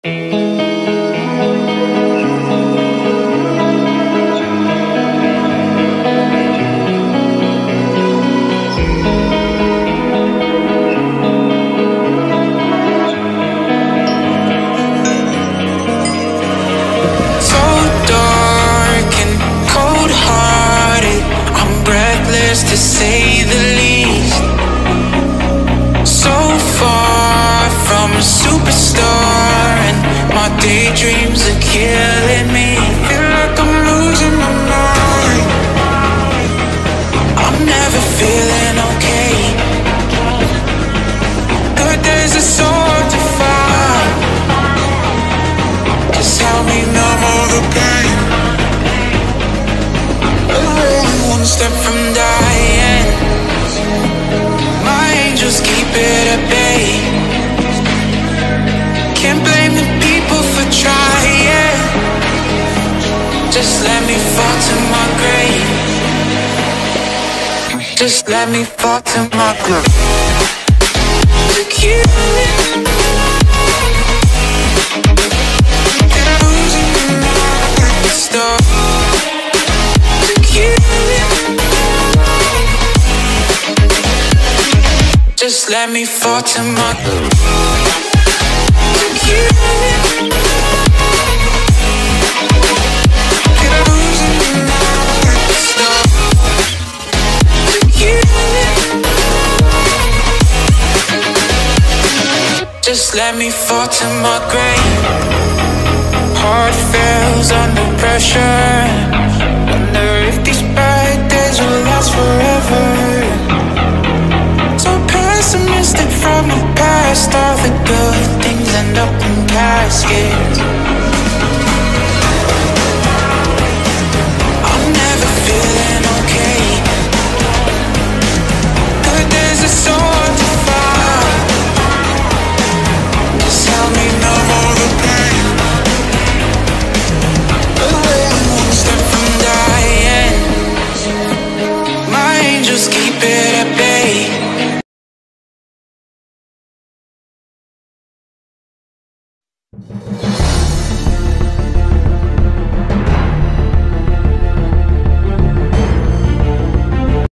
To say the least, so far from a superstar, and my daydreams are killing me. Feel like I'm losing my mind. I'm never feeling okay. Good days are so hard to find. Just help me numb all the pain. I'm one step from dying. My angels keep it at bay. Can't blame the people for trying. Just let me fall to my grave. Just let me fall to my grave. Took you just let me fall to my grave. Just let me fall to my grave. Heart fails under pressure. Wonder if these bad days will last forever. Pessimistic from the past, all the good things end up in caskets. I'm never feeling okay. Good days are so hard to find. Just help me numb all the pain. I'm one step from dying. My angels keep it at bay.